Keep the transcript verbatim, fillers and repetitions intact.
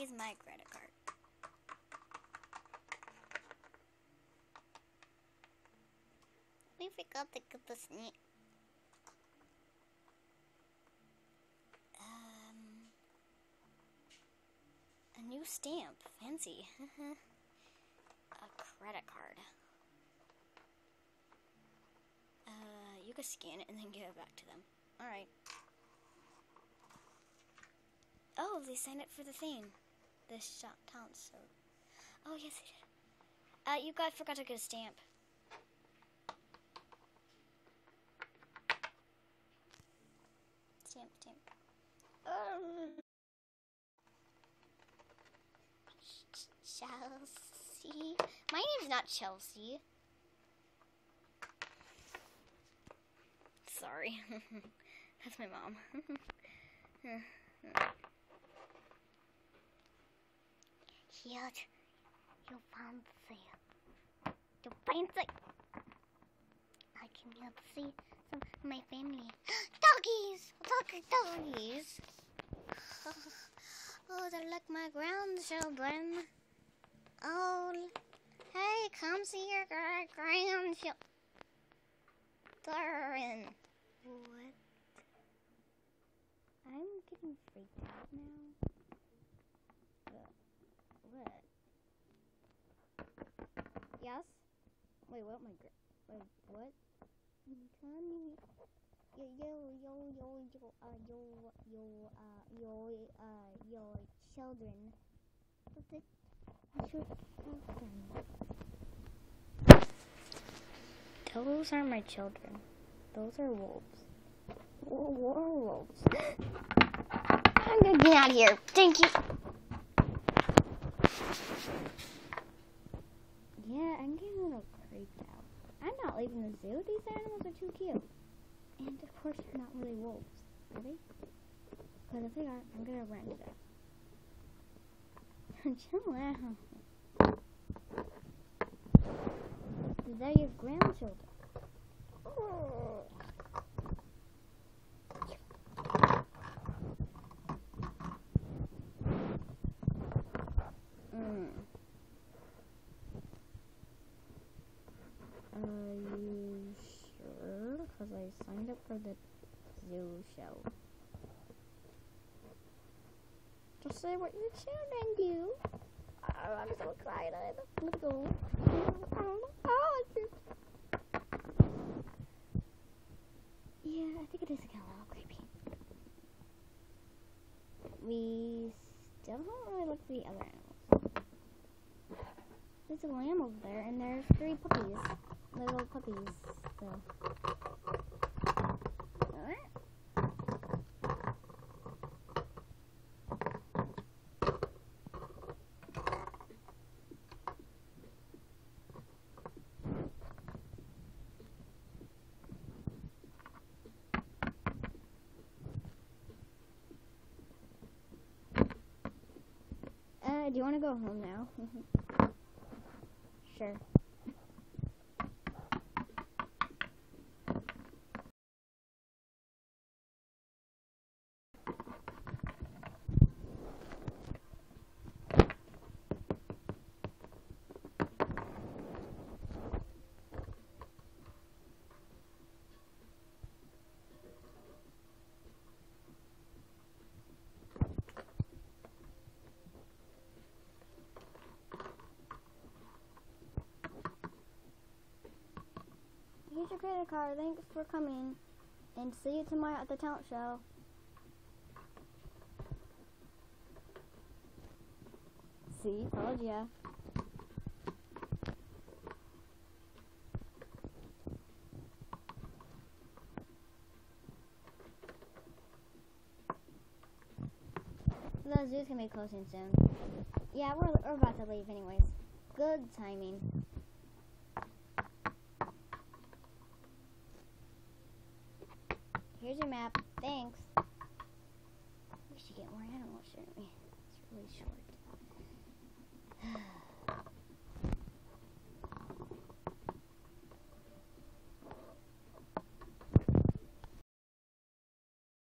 Here's my credit card. We forgot to get the sneak. Um, a new stamp. Fancy. A credit card. Uh, you can scan it and then give it back to them. Alright. Oh, they signed up for the thing. This shop town, so. Oh, yes, they did. Uh, you guys forgot to get a stamp. Stamp, stamp. Um. Chelsea. My name's not Chelsea. Sorry. That's my mom. Cute. You fancy. You fancy. I can get to see some of my family. Doggies! Look at doggies. Oh, they're like my grandchildren. Oh, hey, come see your grandchildren. What? I'm getting freaked out now. What? Yes? Wait, what? My gra- Wait, what? Tommy. Yo, yo, yo, yo, yo, uh, yo, yo, uh, yo, uh, yo, children. What's it? Your children. Those aren't my children. Those are wolves. Werewolves. I'm gonna get out of here. Thank you. Yeah, I'm getting a little creeped out. I'm not leaving the zoo. These animals are too cute. And of course, they're not really wolves. Are they? Because if they are, I'm gonna run to them. Chill out. They're your grandchildren. Oh. Mm. Are you sure? Because I signed up for the zoo show. Just say what your children do. Oh, I'm so excited. Let's go. Oh, oh, yeah, I think it is a little creepy. We still haven't really looked at the other animals. There's a lamb over there, and there's three puppies. Little puppies, so. Uh, do you want to go home now? Sure. Here's your credit card. Thanks for coming. And see you tomorrow at the talent show. See? Told ya. The zoo's gonna be closing soon. Yeah, we're, we're about to leave anyways. Good timing. Here's your map. Thanks. We should get more animals, shouldn't we? It's really short.